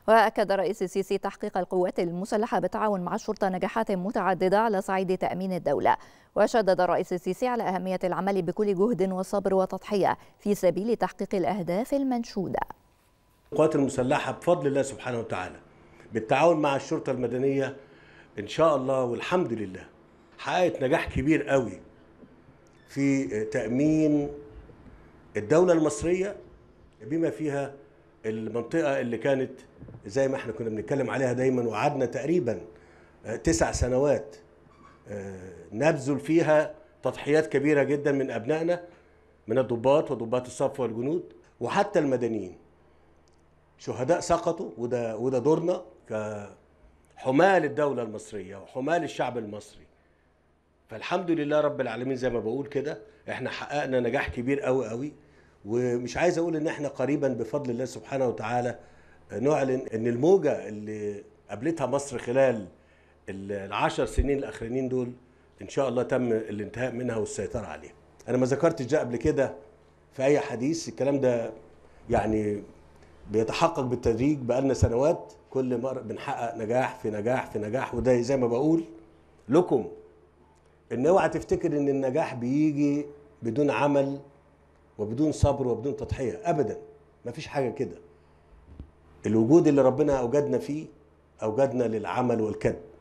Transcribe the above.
وأكد الرئيس السيسي تحقيق القوات المسلحة بالتعاون مع الشرطة نجاحات متعددة على صعيد تأمين الدولة. وشدد الرئيس السيسي على أهمية العمل بكل جهد وصبر وتضحية في سبيل تحقيق الأهداف المنشودة. القوات المسلحة بفضل الله سبحانه وتعالى بالتعاون مع الشرطة المدنية إن شاء الله والحمد لله حققت نجاح كبير قوي في تأمين الدولة المصرية بما فيها المنطقة اللي كانت زي ما احنا كنا بنتكلم عليها دايما، وقعدنا تقريبا 9 سنوات نبذل فيها تضحيات كبيرة جدا من أبنائنا، من الضباط وضباط الصف والجنود وحتى المدنيين. شهداء سقطوا، وده دورنا كحماة للدولة المصرية وحماة للشعب المصري. فالحمد لله رب العالمين زي ما بقول كده احنا حققنا نجاح كبير قوي قوي، ومش عايز اقول ان احنا قريبا بفضل الله سبحانه وتعالى نعلن ان الموجة اللي قابلتها مصر خلال ال10 سنين الاخرانيين دول ان شاء الله تم الانتهاء منها والسيطرة عليها. انا ما ذكرتش ده قبل كده في اي حديث، الكلام ده يعني بيتحقق بالتدريج، بقالنا سنوات كل مرة بنحقق نجاح في نجاح في نجاح. وده زي ما بقول لكم ان اوعى تفتكر ان النجاح بيجي بدون عمل وبدون صبر وبدون تضحية، ابدا، مفيش حاجة كده. الوجود اللي ربنا اوجدنا فيه اوجدنا للعمل والكد.